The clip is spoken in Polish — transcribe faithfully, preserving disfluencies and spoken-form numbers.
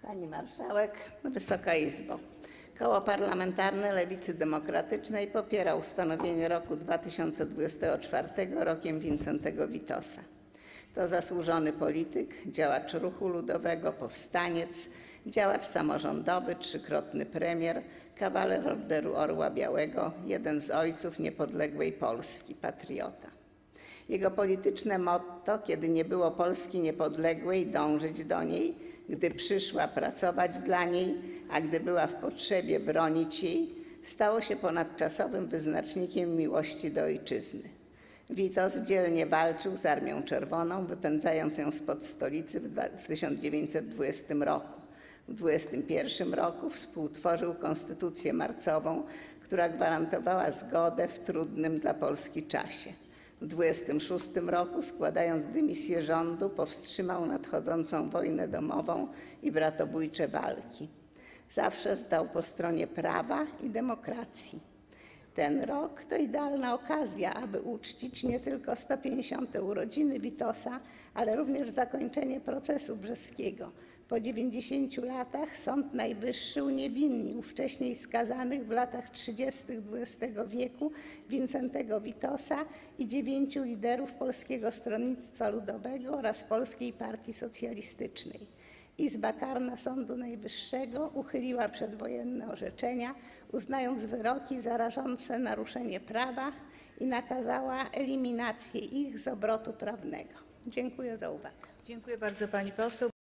Pani Marszałek, Wysoka Izbo. Koło Parlamentarne Lewicy Demokratycznej popiera ustanowienie roku dwa tysiące dwudziestego czwartego rokiem Wincentego Witosa. To zasłużony polityk, działacz ruchu ludowego, powstaniec, działacz samorządowy, trzykrotny premier, kawaler Orderu Orła Białego, jeden z ojców niepodległej Polski, patriota. Jego polityczne motto: kiedy nie było Polski niepodległej, dążyć do niej, gdy przyszła, pracować dla niej, a gdy była w potrzebie, bronić jej, stało się ponadczasowym wyznacznikiem miłości do ojczyzny. Witos dzielnie walczył z Armią Czerwoną, wypędzając ją spod stolicy w tysiąc dziewięćset dwudziestym roku. W dwudziestym pierwszym roku współtworzył konstytucję marcową, która gwarantowała zgodę w trudnym dla Polski czasie. W dwudziestym szóstym roku, składając dymisję rządu, powstrzymał nadchodzącą wojnę domową i bratobójcze walki. Zawsze stał po stronie prawa i demokracji. Ten rok to idealna okazja, aby uczcić nie tylko sto pięćdziesiąte urodziny Witosa, ale również zakończenie procesu brzeskiego. Po dziewięćdziesięciu latach Sąd Najwyższy uniewinnił wcześniej skazanych w latach trzydziestych dwudziestego wieku Wincentego Witosa i dziewięciu liderów Polskiego Stronnictwa Ludowego oraz Polskiej Partii Socjalistycznej. Izba Karna Sądu Najwyższego uchyliła przedwojenne orzeczenia, uznając wyroki za rażące naruszenie prawa i nakazała eliminację ich z obrotu prawnego. Dziękuję za uwagę. Dziękuję bardzo, pani poseł.